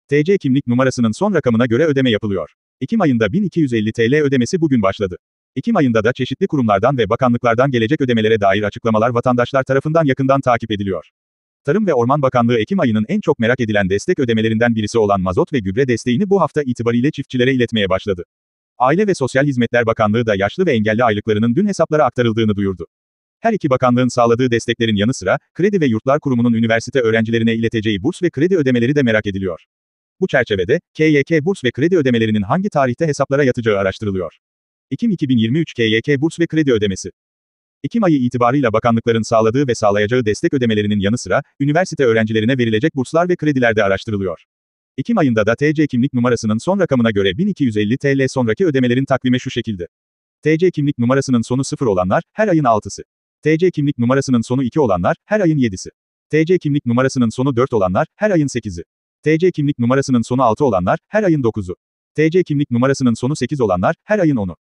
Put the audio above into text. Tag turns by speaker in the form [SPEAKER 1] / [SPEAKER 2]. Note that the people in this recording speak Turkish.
[SPEAKER 1] TC kimlik numarasının son rakamına göre ödeme yapılıyor. Ekim ayında 1250 TL ödemesi bugün başladı. Ekim ayında da çeşitli kurumlardan ve bakanlıklardan gelecek ödemelere dair açıklamalar vatandaşlar tarafından yakından takip ediliyor. Tarım ve Orman Bakanlığı Ekim ayının en çok merak edilen destek ödemelerinden birisi olan mazot ve gübre desteğini bu hafta itibariyle çiftçilere iletmeye başladı. Aile ve Sosyal Hizmetler Bakanlığı da yaşlı ve engelli aylıklarının dün hesaplara aktarıldığını duyurdu. Her iki bakanlığın sağladığı desteklerin yanı sıra, Kredi ve Yurtlar Kurumu'nun üniversite öğrencilerine ileteceği burs ve kredi ödemeleri de merak ediliyor. Bu çerçevede, KYK burs ve kredi ödemelerinin hangi tarihte hesaplara yatacağı araştırılıyor. Ekim 2023 KYK burs ve kredi ödemesi. Ekim ayı itibarıyla bakanlıkların sağladığı ve sağlayacağı destek ödemelerinin yanı sıra, üniversite öğrencilerine verilecek burslar ve krediler de araştırılıyor. Ekim ayında da TC kimlik numarasının son rakamına göre 1250 TL sonraki ödemelerin takvimi şu şekilde. TC kimlik numarasının sonu 0 olanlar, her ayın 6'sı. TC kimlik numarasının sonu 2 olanlar, her ayın 7'si. TC kimlik numarasının sonu 4 olanlar, her ayın 8'i. TC kimlik numarasının sonu 6 olanlar, her ayın 9'u. TC kimlik numarasının sonu 8 olanlar, her ayın 10'u.